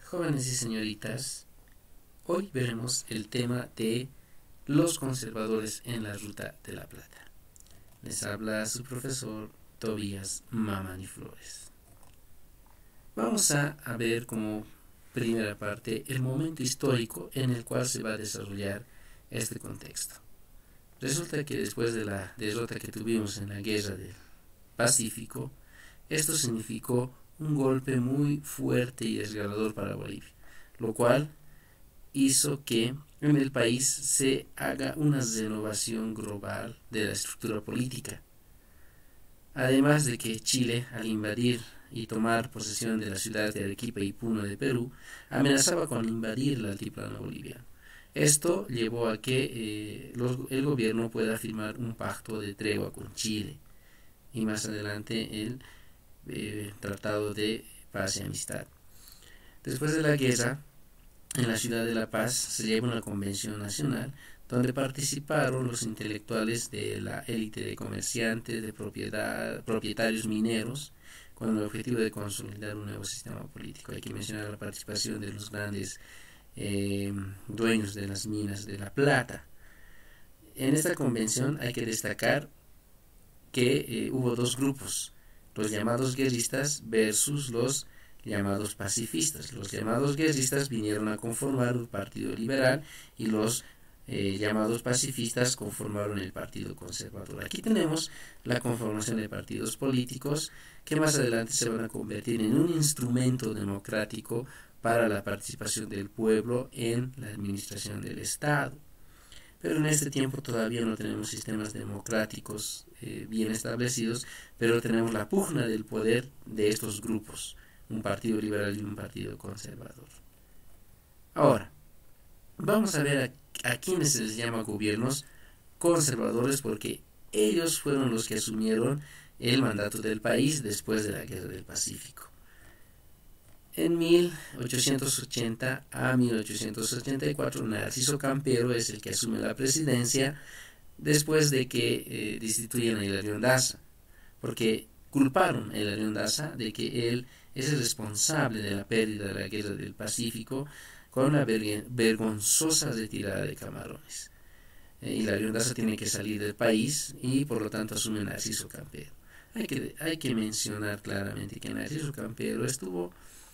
Jóvenes y señoritas, hoy veremos el tema de los conservadores en la Ruta de la Plata. Les habla su profesor Tobías Mamani Flores. Vamos a ver como primera parte el momento histórico en el cual se va a desarrollar este contexto. Resulta que después de la derrota que tuvimos en la Guerra del Pacífico, esto significó un golpe muy fuerte y desgarrador para Bolivia, lo cual hizo que en el país se haga una renovación global de la estructura política. Además de que Chile, al invadir y tomar posesión de la ciudad de Arequipa y Puno de Perú, amenazaba con invadir el altiplano boliviano. Esto llevó a que el gobierno pueda firmar un pacto de tregua con Chile y más adelante el Tratado de Paz y Amistad. Después de la guerra, en la ciudad de La Paz se lleva una convención nacional donde participaron los intelectuales de la élite de comerciantes, de propietarios mineros, con el objetivo de consolidar un nuevo sistema político. Hay que mencionar la participación de los grandes dueños de las minas de La Plata. En esta convención hay que destacar que hubo dos grupos, los llamados guerristas versus los llamados pacifistas. Los llamados guerristas vinieron a conformar un partido liberal y los llamados pacifistas conformaron el Partido Conservador. Aquí tenemos la conformación de partidos políticos que más adelante se van a convertir en un instrumento democrático para la participación del pueblo en la administración del Estado. Pero en este tiempo todavía no tenemos sistemas democráticos bien establecidos, pero tenemos la pugna del poder de estos grupos, un partido liberal y un partido conservador. Ahora, vamos a ver a quienes se les llama gobiernos conservadores, porque ellos fueron los que asumieron el mandato del país después de la Guerra del Pacífico. En 1880 a 1884, Narciso Campero es el que asume la presidencia después de que destituyen a Hilario Daza, porque culparon a Hilario Daza de que él es el responsable de la pérdida de la Guerra del Pacífico con una vergonzosa retirada de Camarones. Hilario Daza tiene que salir del país y por lo tanto asume Narciso Campero. Hay que mencionar claramente que Narciso Campero estuvo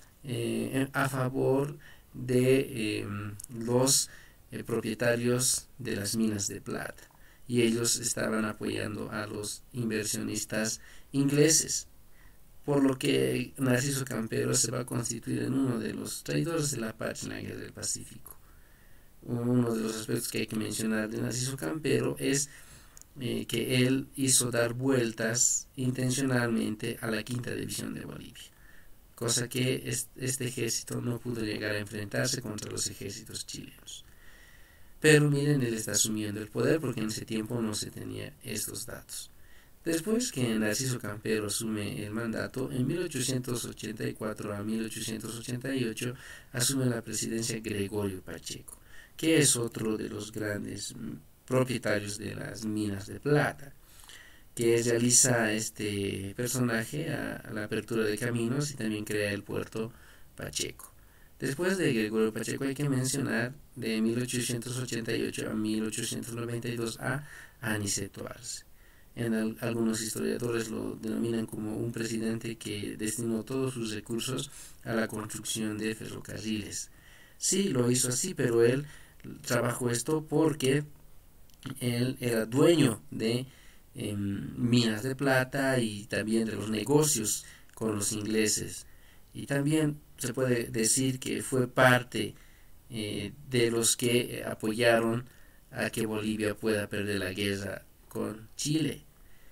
a favor de los propietarios de las minas de plata, y ellos estaban apoyando a los inversionistas ingleses, por lo que Narciso Campero se va a constituir en uno de los traidores de la patria en la Guerra del Pacífico. Uno de los aspectos que hay que mencionar de Narciso Campero es que él hizo dar vueltas intencionalmente a la quinta división de Bolivia, cosa que este ejército no pudo llegar a enfrentarse contra los ejércitos chilenos. Pero miren, él está asumiendo el poder porque en ese tiempo no se tenía estos datos. Después que Narciso Campero asume el mandato, en 1884 a 1888 asume la presidencia Gregorio Pacheco, que es otro de los grandes propietarios de las minas de plata, que realiza este personaje a la apertura de caminos y también crea el puerto Pacheco. Después de Gregorio Pacheco hay que mencionar de 1888 a 1892 a Aniceto Arce. Algunos historiadores lo denominan como un presidente que destinó todos sus recursos a la construcción de ferrocarriles. Sí, lo hizo así, pero él trabajó esto porque él era dueño de minas de plata y también de los negocios con los ingleses, y también se puede decir que fue parte de los que apoyaron a que Bolivia pueda perder la guerra con Chile,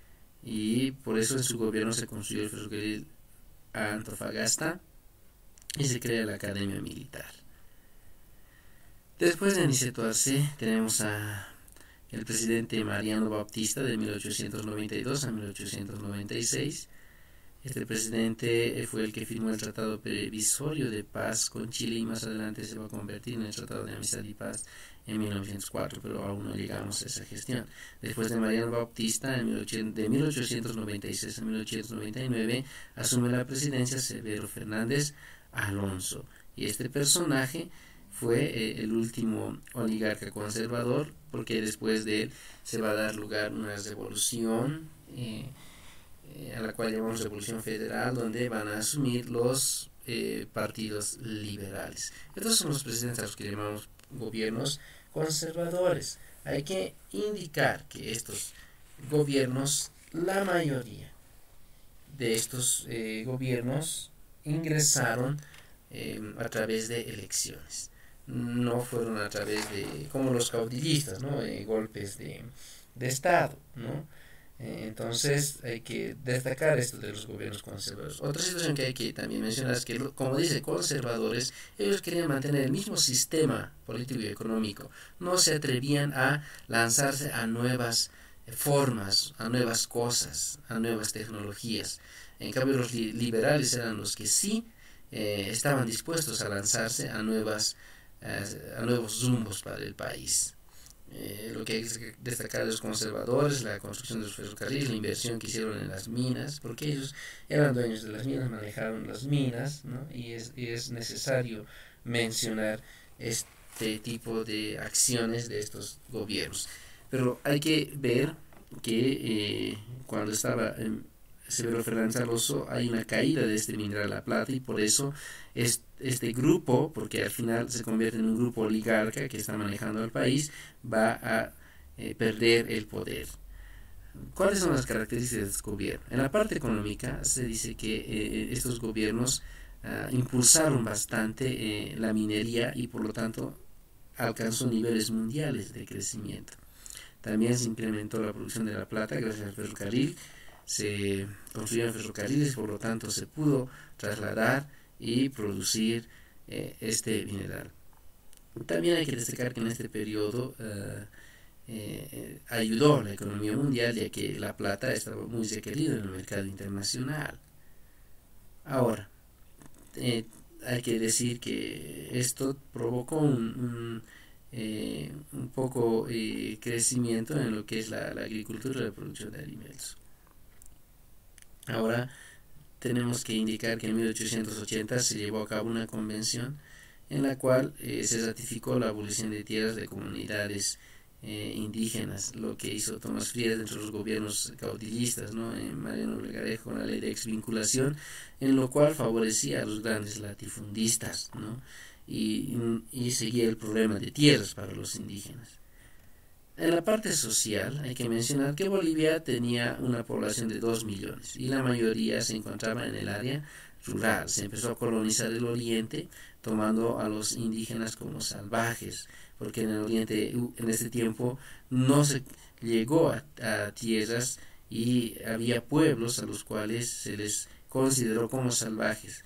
y por eso en su gobierno se construyó el ferrocarril a Antofagasta y se crea la Academia Militar. Después de Aniceto Arce tenemos a el presidente Mariano Bautista de 1892 a 1896. Este presidente fue el que firmó el Tratado Previsorio de Paz con Chile y más adelante se va a convertir en el Tratado de Amistad y Paz en 1904, pero aún no llegamos a esa gestión. Después de Mariano Bautista, de 1896 a 1899, asume la presidencia Severo Fernández Alonso, Y este personaje fue el último oligarca conservador, porque después de él se va a dar lugar una revolución a la cual llamamos Revolución Federal, donde van a asumir los partidos liberales. Estos son los presidentes a los que llamamos gobiernos conservadores. Hay que indicar que estos gobiernos, la mayoría de estos gobiernos ingresaron a través de elecciones. No fueron a través de, como los caudillistas, ¿no? Golpes de Estado, ¿no? Entonces hay que destacar esto de los gobiernos conservadores. Otra situación que hay que también mencionar es que, como dice, conservadores, ellos querían mantener el mismo sistema político y económico. No se atrevían a lanzarse a nuevas formas, a nuevas cosas, a nuevas tecnologías. En cambio, los liberales eran los que sí estaban dispuestos a lanzarse a nuevos rumbos para el país. Lo que hay que destacar de los conservadores, la construcción de los ferrocarriles, la inversión que hicieron en las minas, porque ellos eran dueños de las minas, manejaron las minas, ¿no? Y es necesario mencionar este tipo de acciones de estos gobiernos. Pero hay que ver que cuando estaba Severo Fernández Alonso hay una caída de este mineral La Plata, y por eso este grupo, porque al final se convierte en un grupo oligarca que está manejando al país, va a perder el poder. ¿Cuáles son las características de este gobierno? En la parte económica se dice que estos gobiernos impulsaron bastante la minería, y por lo tanto alcanzó niveles mundiales de crecimiento. También se incrementó la producción de la plata gracias al ferrocarril, se construyeron ferrocarriles, por lo tanto se pudo trasladar y producir este mineral. También hay que destacar que en este periodo ayudó a la economía mundial, ya que la plata estaba muy requerida en el mercado internacional. Ahora, hay que decir que esto provocó un poco crecimiento en lo que es la agricultura y la producción de alimentos. Ahora tenemos que indicar que en 1880 se llevó a cabo una convención en la cual se ratificó la abolición de tierras de comunidades indígenas, lo que hizo Tomás Frías dentro de los gobiernos caudillistas, ¿no? Mariano Melgarejo con la ley de exvinculación, en lo cual favorecía a los grandes latifundistas, ¿no? y seguía el problema de tierras para los indígenas. En la parte social hay que mencionar que Bolivia tenía una población de 2 millones y la mayoría se encontraba en el área rural. Se empezó a colonizar el oriente tomando a los indígenas como salvajes, porque en el oriente en este tiempo no se llegó a tierras y había pueblos a los cuales se les consideró como salvajes.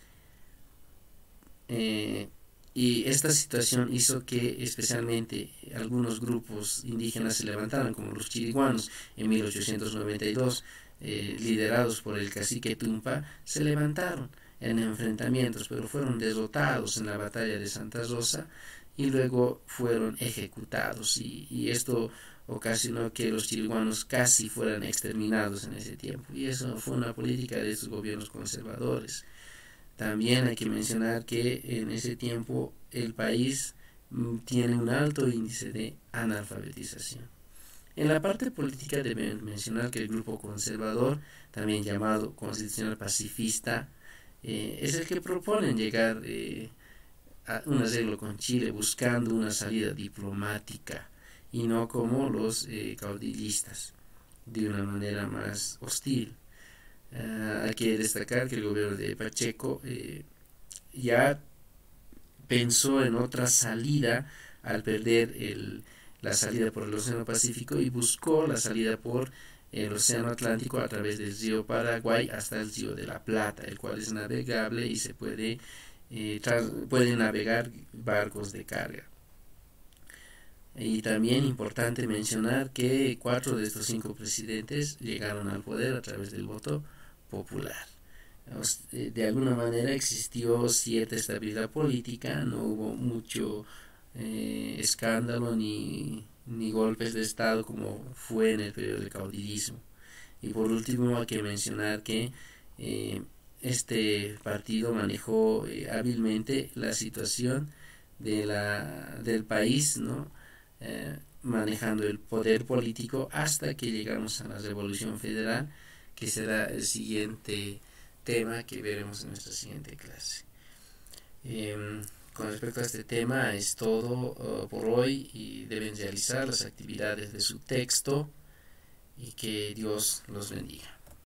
Y esta situación hizo que especialmente algunos grupos indígenas se levantaran, como los chiriguanos en 1892, liderados por el cacique Tumpa, se levantaron en enfrentamientos, pero fueron derrotados en la batalla de Santa Rosa y luego fueron ejecutados, y esto ocasionó que los chiriguanos casi fueran exterminados en ese tiempo, y eso fue una política de estos gobiernos conservadores. También hay que mencionar que en ese tiempo el país tiene un alto índice de analfabetización. En la parte política debemos mencionar que el grupo conservador, también llamado constitucional pacifista, es el que proponen llegar a un arreglo con Chile buscando una salida diplomática y no como los caudillistas, de una manera más hostil. Hay que destacar que el gobierno de Pacheco ya pensó en otra salida al perder la salida por el Océano Pacífico, y buscó la salida por el Océano Atlántico a través del río Paraguay hasta el río de la Plata, el cual es navegable y se pueden navegar barcos de carga. Y también importante mencionar que 4 de estos 5 presidentes llegaron al poder a través del voto popular. De alguna manera existió cierta estabilidad política, no hubo mucho escándalo ni golpes de Estado como fue en el periodo del caudillismo. Y por último hay que mencionar que este partido manejó hábilmente la situación del país, ¿no? Manejando el poder político hasta que llegamos a la Revolución Federal, que será el siguiente tema que veremos en nuestra siguiente clase. Con respecto a este tema es todo por hoy, y deben realizar las actividades de su texto, y que Dios los bendiga.